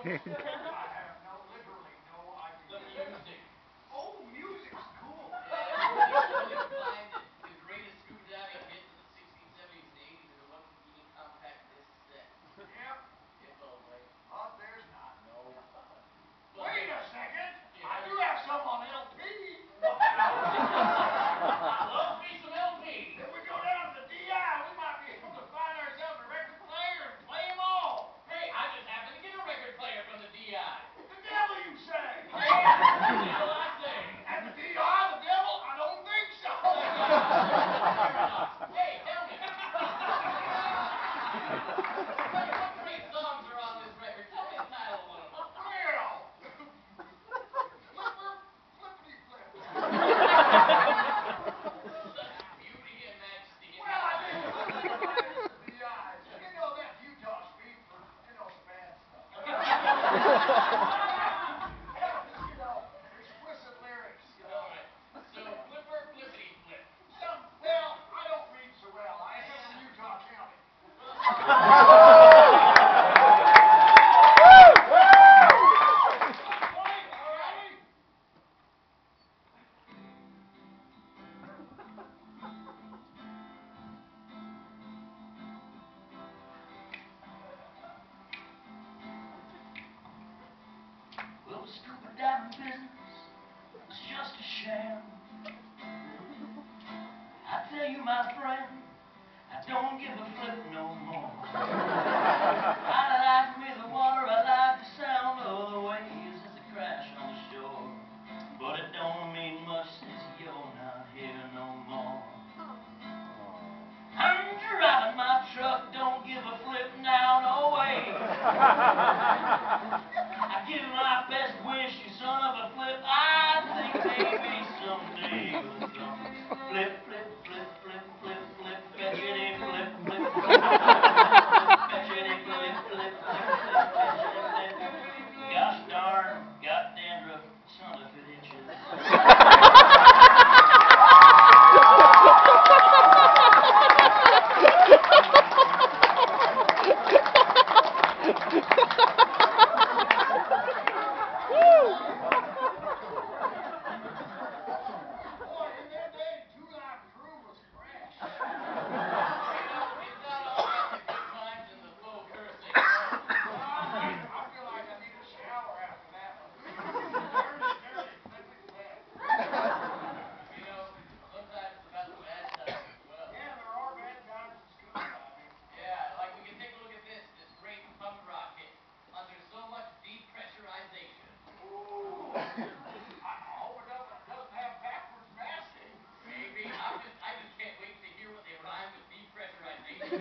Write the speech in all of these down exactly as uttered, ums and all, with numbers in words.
have no, literally no idea. The music. Oh, music's cool. Yeah, you can find it. The greatest screwdriving hits of the sixties, seventies, and eighties in a one convenient compact disc set. Yep. It's all right. Oh, there's not. No. Well, wait a second. Yeah. I do have some on L P. Love me some L P. If we go down to the D I, we might be able to find ourselves a record player and play them all. Hey, I just happened to get a record player from the D I. The devil, you say? Hey, that's what I say. And the D I, the devil? I don't think so. Hey, tell me. What, what great songs are on this record? Tell me the title of one of them. Well, flipper, flippity flip. Beauty and majesty. Well, I didn't know that was the D I. You know that's Utah speak for, you know, the bad stuff. You know, explicit lyrics. You know. All right. So, flipper, flippity flip. Some, well, I don't read so well. I am from Utah County. Well, the scuba diving business is just a sham. I tell you, my friend, I don't give a flip no more. I like me the water, I like the sound of the waves as they crash on the shore. But it don't mean much since you're not here no more. I'm driving my truck, don't give a flip now, no way. I give my best wish, you son of a flip. I think maybe someday you'll come. Flip, flip, flip, flip, flip, flip, fetchity, flip, flip, flip, fetchity, flip, flip, flip, flip, fetchity, flip. Gosh darn, got dandruff, son of it itches. Boy, in that day, two-line crew was fresh. You know, it's not all about the good times and the full cursing. No. I, I feel like I need a shower after that one. Dirty, dirty, flippity flip. You know, sometimes it's about the bad times as well. Yeah, there are bad times in scuba diving. Yeah, like we can take a look at this, this great punk rock hit, Under So Much Depressurization. Ooh. I hope it doesn't, doesn't have backwards masking. Maybe. I'm just, I just can't wait to hear what they rhyme with depressurization.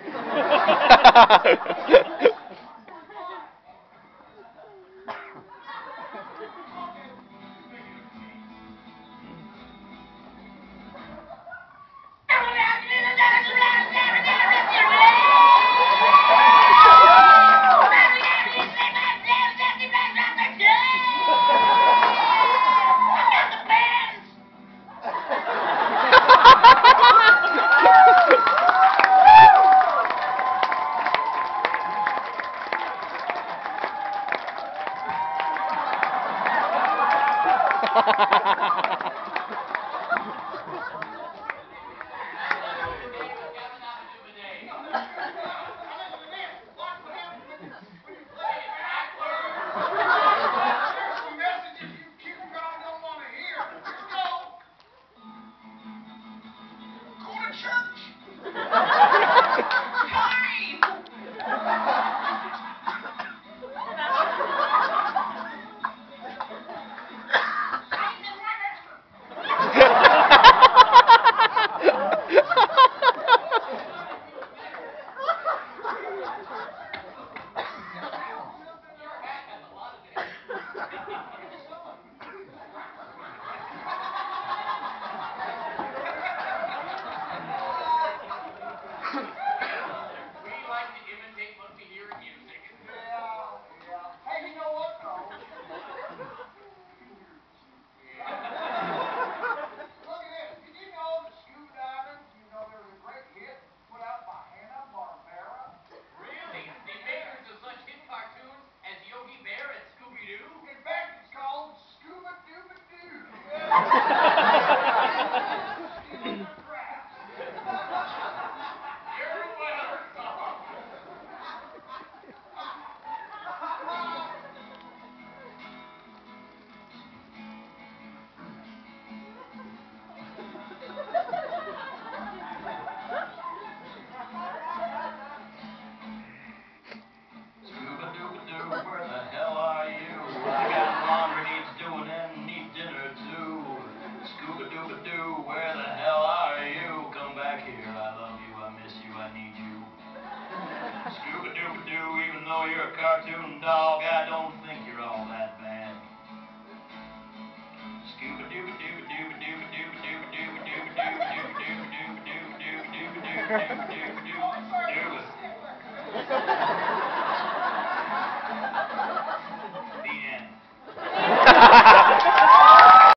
cartoon dog, I don't think you're all that bad. Scuba dooba dooba dooba dooba dooba dooba dooba dooba dooba dooba dooba dooba dooba dooba dooba dooba dooba